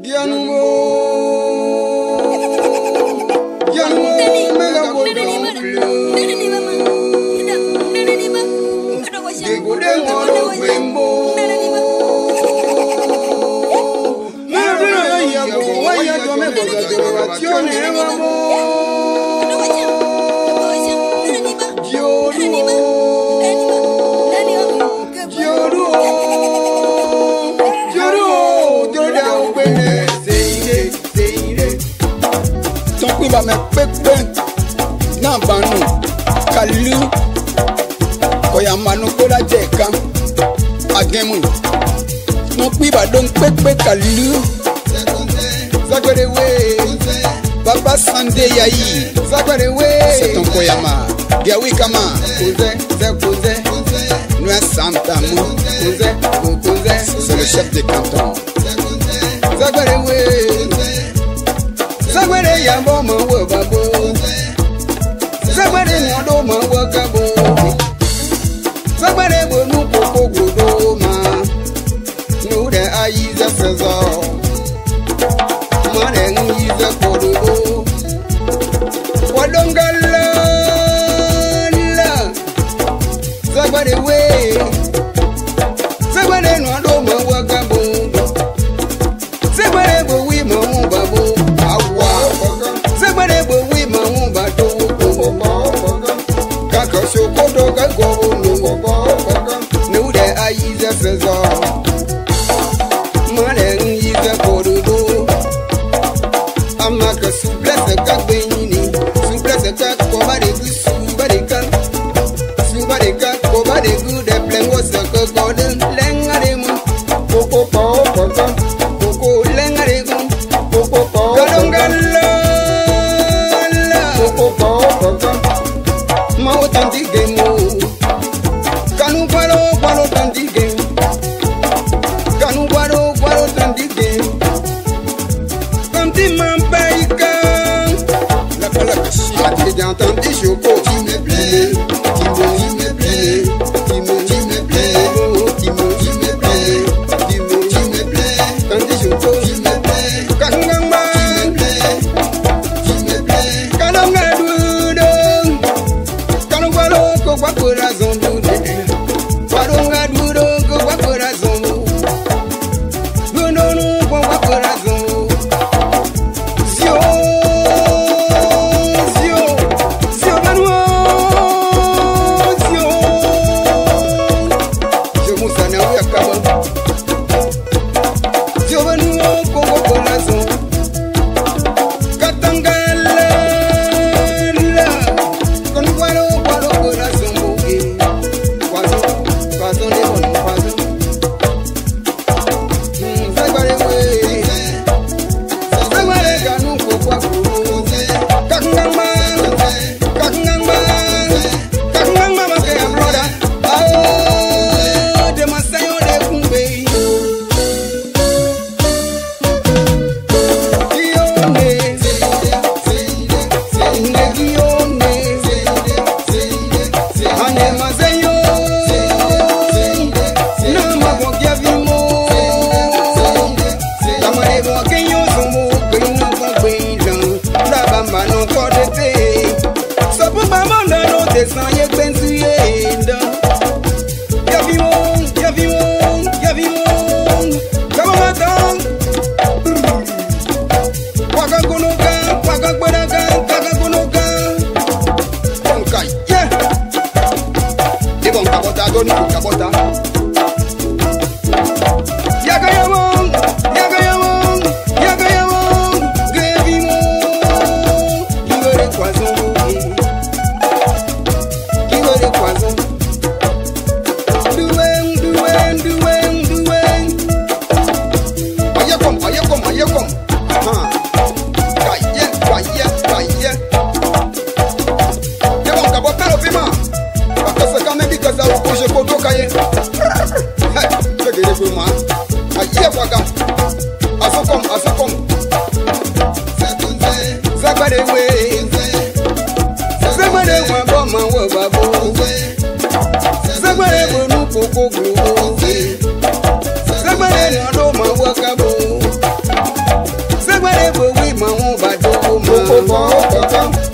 Papa Sunday Yahi, c'est ton Koyama. Gawi Kama, nous Santa Mou, c'est le chef de canton. Zagwere Yambo Mawabo, Zagwere Nyado Mawakabo, Zagwere Bonu Koko Godoma, nous de Aïza César.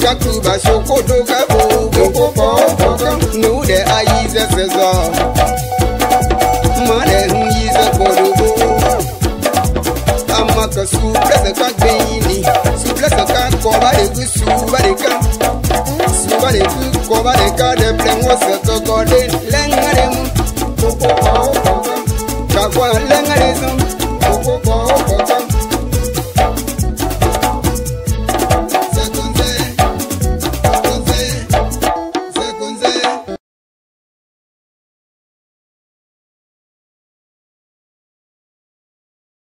Kakuba Shokodo Gabo, Goko, no, the eyes as a zone. Mother, who is a Bodo. Amaka Supra the Kakini, Supra the Kakova, the Subarika, Subarika, Kova the Garden, and was a Togodin, Langarim, Kakwa Langarism,